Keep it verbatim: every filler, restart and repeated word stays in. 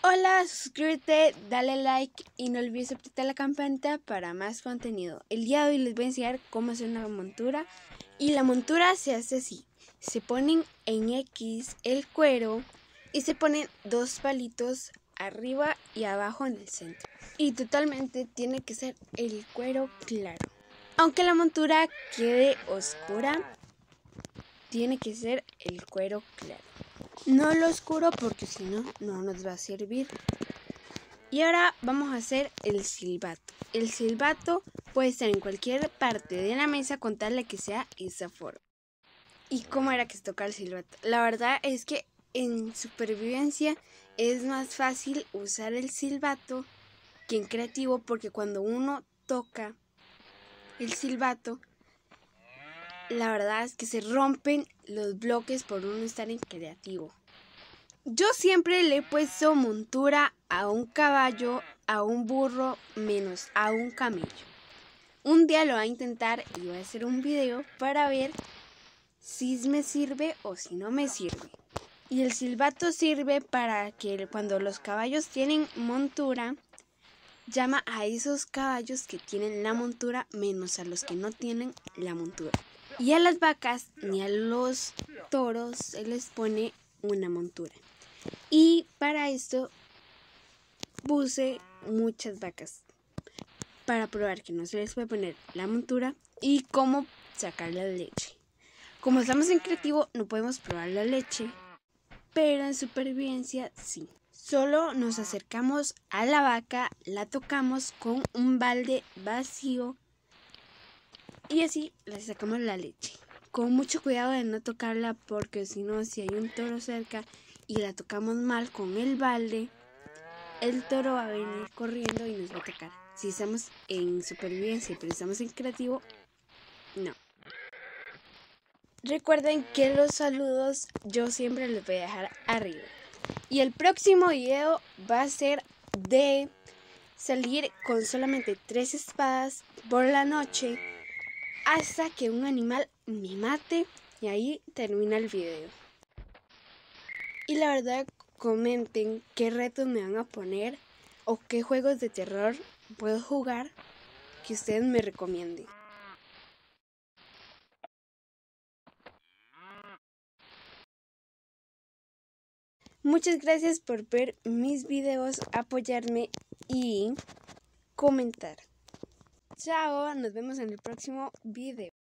Hola, suscríbete, dale like y no olvides apretar la campanita para más contenido. El día de hoy les voy a enseñar cómo hacer una montura y la montura se hace así. Se ponen en X el cuero y se ponen dos palitos arriba y abajo en el centro. Y totalmente tiene que ser el cuero claro. Aunque la montura quede oscura, tiene que ser el cuero claro. No lo oscuro porque si no, no nos va a servir. Y ahora vamos a hacer el silbato. El silbato puede estar en cualquier parte de la mesa con tal de que sea esa forma. ¿Y cómo era que se toca el silbato? La verdad es que en supervivencia es más fácil usar el silbato que en creativo, porque cuando uno toca el silbato, la verdad es que se rompen los bloques por uno estar en creativo. Yo siempre le he puesto montura a un caballo, a un burro, menos a un camello. Un día lo voy a intentar y voy a hacer un video para ver si me sirve o si no me sirve. Y el silbato sirve para que cuando los caballos tienen montura, llama a esos caballos que tienen la montura menos a los que no tienen la montura. Y a las vacas ni a los toros se les pone una montura. Y para esto puse muchas vacas para probar que no se les puede poner la montura y cómo sacar la leche. Como estamos en creativo no podemos probar la leche, pero en supervivencia sí. Solo nos acercamos a la vaca, la tocamos con un balde vacío y así le sacamos la leche. Con mucho cuidado de no tocarla, porque si no, si hay un toro cerca y la tocamos mal con el balde, el toro va a venir corriendo y nos va a atacar. Si estamos en supervivencia pero estamos en creativo, no. Recuerden que los saludos yo siempre los voy a dejar arriba. Y el próximo video va a ser de salir con solamente tres espadas por la noche hasta que un animal me mate, y ahí termina el video. Y la verdad, comenten qué retos me van a poner o qué juegos de terror puedo jugar que ustedes me recomienden. Muchas gracias por ver mis videos, apoyarme y comentar. Chao, nos vemos en el próximo video.